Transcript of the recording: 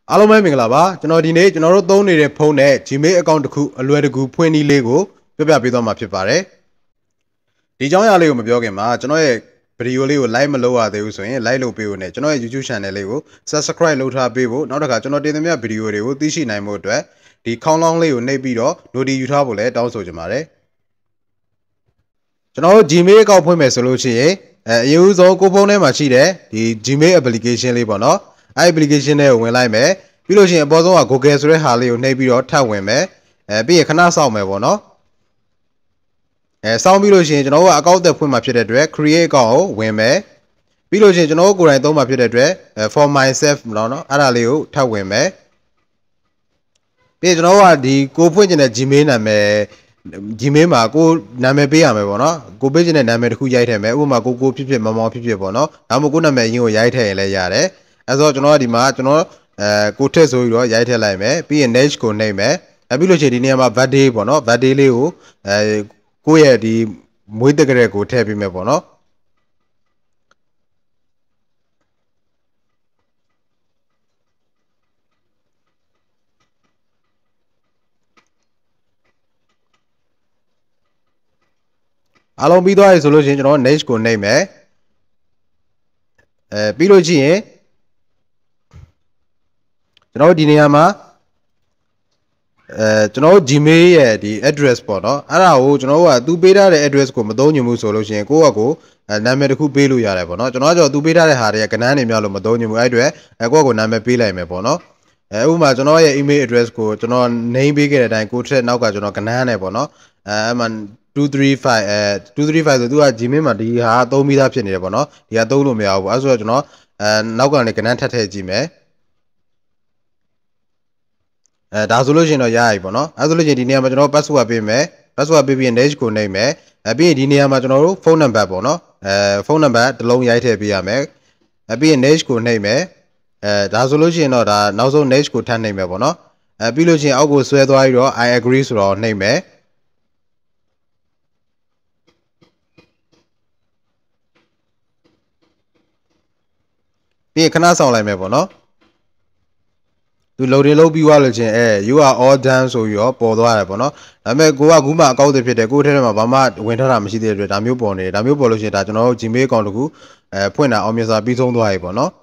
အားလုံးပဲမင်္ဂလာပါကျွန်တော်ဒီနေ့ကျွန်တော်တို့သုံးနေတဲ့ဖုန်းနဲ့ Gmail account တစ်ခုအလွယ်တကူဖွင့်နည်းလေးကိုပြောပြပေးသွားမှာဖြစ်ပါတယ်ဒီအကြောင်းအရာလေးကိုမပြောခင်မှာကျွန်တော်ရဲ့ဗီဒီယိုလေးကို like မလုပ်ရသေးဘူးဆိုရင် like လုပ်ပေးဖို့နဲ့ကျွန်တော်ရဲ့ YouTube channel လေးကို subscribe လုပ်ထားပေးဖို့နောက်တစ်ခါကျွန်တော်တင်သမျှဗီဒီယိုတွေကိုသိရှိနိုင်ဖို့အတွက်ဒီခေါင်းလောင်းလေးကိုနှိပ်ပြီးတော့ notification ယူထားဖို့လည်းတောင်းဆိုချင်ပါတယ်ကျွန်တော်တို့ Gmail account ဖွင့်မယ်ဆိုလို့ရှိရင်အရင်ဦးဆုံးကိုဖုန်းထဲမှာရှိတဲ့ဒီ Gmail application လေးပေါ့နော်အဲ့ application နဲ့ဝင်လိုက်မယ်ပြီးလို့ရှိရင်အပေါ်ဆုံးက Google ဆိုတဲ့ဟာလေးကိုနှိပ်ပြီးတော့ထပ်ဝင်မယ်ပြီးရင်ခဏစောင့်မယ်ပေါ့နော်စောင့်ပြီးလို့ရှိရင်ကျွန်တော်တို့ကအကောင့်သက်ဖွင့်မှာဖြစ်တဲ့အတွက် create account ကိုဝင်မယ်ပြီးလို့ရှိရင်ကျွန်တော်တို့ကိုယ်တိုင်သုံးမှာဖြစ်တဲ့အတွက် for myself နော်အဲ့ဒါလေးကိုထပ်ဝင်မယ်ပြီးကျွန်တော်တို့ကဒီကိုဖွင့်ကျင်တဲ့ Gmail နာမည် Gmail မှာကိုနာမည်ပေးရမယ်ပေါ့နော်ကိုပေးချင်တဲ့နာမည်တစ်ခုရိုက်ထည့်မယ်ဥပမာကိုဖြစ်ဖြစ်မောင်ဖြစ်ဖြစ်ပေါ့နော်ဒါမှမဟုတ်ကိုနာမည်ရင်းကိုရိုက်ထည့်ရင်လည်းရတယ်အဲဆိုတော့ကျွန်တော်ကဒီမှာကျွန်တော်ကိုထည့်ဆိုပြီးတော့ရိုက်ထည့်လိုက်မယ်ပြီးရင် next ကိုနှိပ်မယ်ပြီးလို့ရှိရင်ဒီနေရာမှာ birthday ပေါ့နော် birthday လေးကိုကိုယ့်ရဲ့ဒီမွေးတက္ကရာကိုထည့်ပေးမယ်ပေါ့နော်အားလုံးပြီးသွားပြီဆိုလို့ရှိရင်ကျွန်တော် next ကိုနှိပ်မယ်ပြီးလို့ရှိရင်ကျွန်တော်ဒီနေရာမှာကျွန်တော် Gmail ရဲ့ဒီ address ပေါ့နော်အဲ့ဒါကိုကျွန်တော်ကသူပေးထားတဲ့ address ကိုမသုံးညဘူးဆိုလို့ရှိရင်ကိုယ့်အကိုနာမည်တစ်ခုပေးလို့ရတယ်ပေါ့နော်ကျွန်တော်ကသူပေးထားတဲ့ဟာတွေကကဏ္ဍနေများလို့မသုံးညဘူးအဲ့အတွက်ကိုယ့်အကိုနာမည်ပေးလိုက်မယ်ပေါ့နော်ဥပမာကျွန်တော်ရဲ့ email address ကိုကျွန်တော် name ပေးခဲ့တဲ့အတိုင်းကိုထက်နောက်ကကျွန်တော်ကဏ္ဍနဲ့ပေါ့နော်အဲ့မှာ235 235ဆိုသူက Gmail မှာဒီဟာသုံးပြီးသားဖြစ်နေတယ်ပေါ့နော်ဒီဟာသုံးလို့မရဘူးအဲ့ဆိုတော့ကျွန်တော်နောက်ကနေကဏ္ဍထပ်ထည့်ကြည့်မယ်ဒါဆိုလို့ရှိရင်တော့ရပြီပေါ့နော်အဲဆိုလို့ရှိရင်ဒီနေရာမှာကျွန်တော် password ပေးမယ် password ပေးပြီး next ကိုနှိပ်မယ်ပြီးရင်ဒီနေရာမှာကျွန်တော်တို့ phone number ပေါ့နော်ဖုန်းနံပါတ်တစ်လုံးရိုက်ထည့်ပေးရမယ်ပြီးရင် next ကိုနှိပ်မယ်ဒါဆိုလို့ရှိရင်တော့ဒါနောက်ဆုံး next ကိုထပ်နှိပ်မယ်ပေါ့နော်ပြီးလို့ရှိရင်အောက်ကိုဆွဲသွားပြီးတော့ I agree ဆိုတော့နှိပ်မယ်ပြီးရင်ခဏဆောင်လိုက်မယ်ပေါ့နော်သူ loading လုပ်ပြီးသွားလို့ချင်းyou are all done ဆိုပြီးတော့ပေါ်သွားတယ်ပေါ့နော်ဒါပေမဲ့ကိုကခုမှအကောင့်တွေဖြစ်တယ်ကိုယ့်ထဲမှာဘာမှဝင်ထားတာမရှိသေးတဲ့အတွက်ဒါမျိုးပေါ်နေတယ်ဒါမျိုးပေါ်လို့ရှိရင်ဒါကျွန်တော်တို့ Gmail account တခုဖွင့်တာအောင်မြင်စွာပြီးဆုံးသွားပြီပေါ့နော်